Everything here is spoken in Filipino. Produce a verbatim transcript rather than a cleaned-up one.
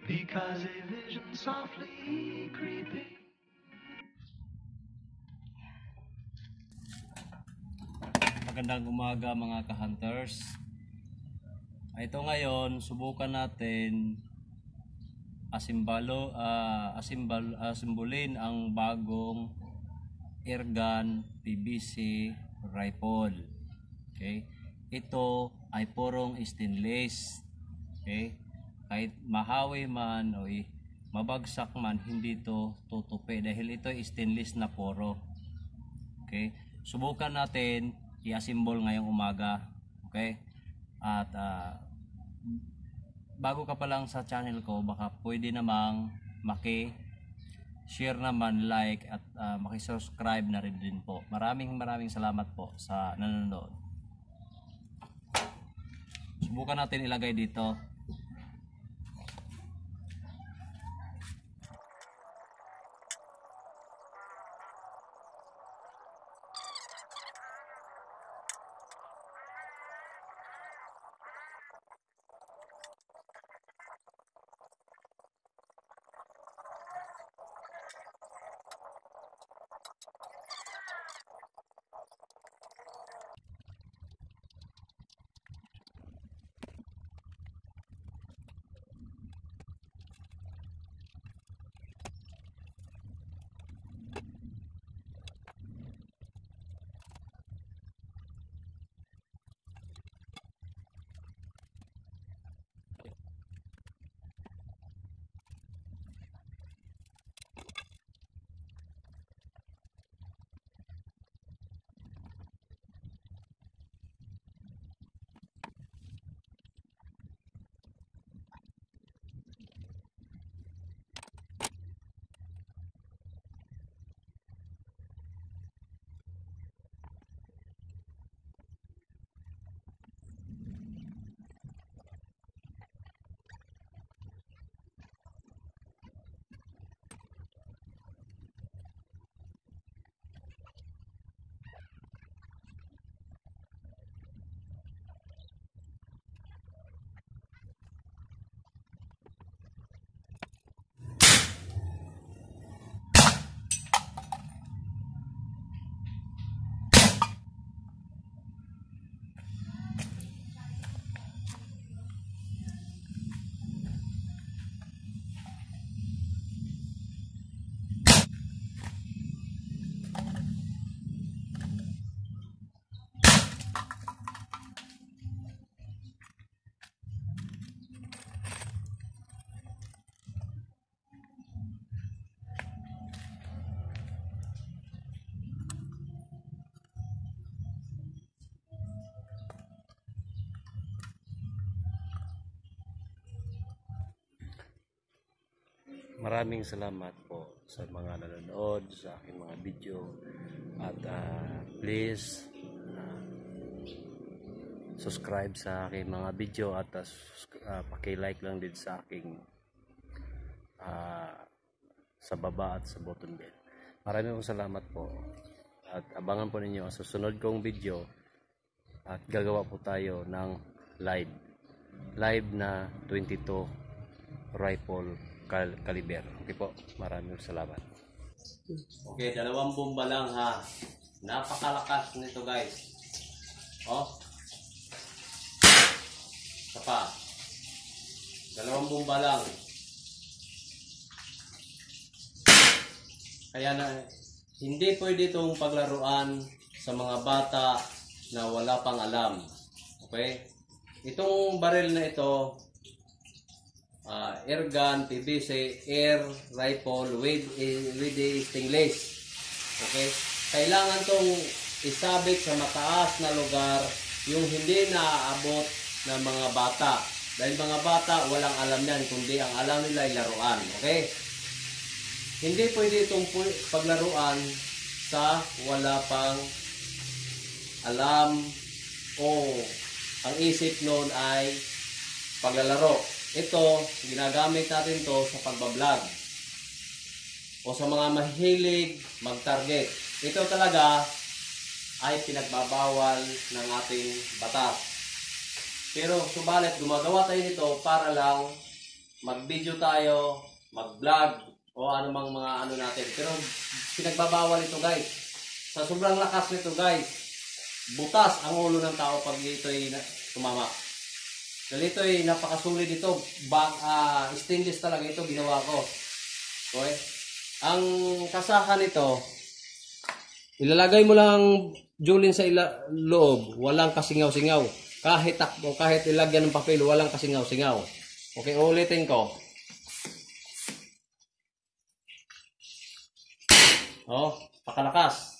because a vision softly creeping. Magandang umaga mga ka-hunters. Ito ngayon, subukan natin asimbalo, uh, asimbal, asimbulin ang bagong airgun P V C rifle. Okay? Ito ay purong stainless. Okay? Kahit mahawi man o mabagsak man, hindi ito tutupi dahil ito ay stainless na puro. Okay? Subukan natin i-assemble ngayong umaga. Okay? At uh, bago ka pa lang sa channel ko, baka pwede namang maki-share naman, like at uh, maki-subscribe na rin din po. Maraming maraming salamat po sa nanonood. Subukan natin ilagay dito. Maraming salamat po sa mga nanonood sa aking mga video at uh, please uh, subscribe sa aking mga video at uh, uh, paki-like lang din sa aking uh, sa baba at sa button bell. Maraming salamat po at abangan po ninyo ang susunod kong video at gagawa po tayo ng live live na twenty-two rifle caliber. Okay po, maraming salamat. Okay, dalawang bomba lang ha. Napakalakas nito guys. Oh. Sapa. Dalawang bomba lang. Kaya na hindi pwede itong paglaruan sa mga bata na wala pang alam. Okay? Itong baril na ito, Uh, air gun, P V C, air rifle with, with a stainless. Okay? Kailangan tong isabit sa mataas na lugar yung hindi naaabot ng mga bata. Dahil mga bata, walang alam yan, kundi ang alam nila ay laruan. Okay? Hindi pwede itong paglaruan sa wala pang alam o ang isip noon ay paglalaro. Ito, ginagamit natin to sa pagbablog o sa mga mahilig mag-target. Ito talaga ay pinagbabawal ng ating batas. Pero subalit gumagawa tayo nito para lang mag-video tayo, mag-vlog, o anumang mga ano natin. Pero pinagbabawal ito guys. Sa sobrang lakas nito guys, butas ang ulo ng tao pag ito'y tumama. Dahil ito'y napakasulit ito. Bag, uh, stainless talaga ito ginawa ko. Okay? Ang kasahan nito, ilalagay mo lang julin sa ila loob, walang kasingaw-singaw. Kahit takbo, kahit ilagyan ng papel, walang kasingaw-singaw. Okay, ulitin ko. Oh, pakalakas.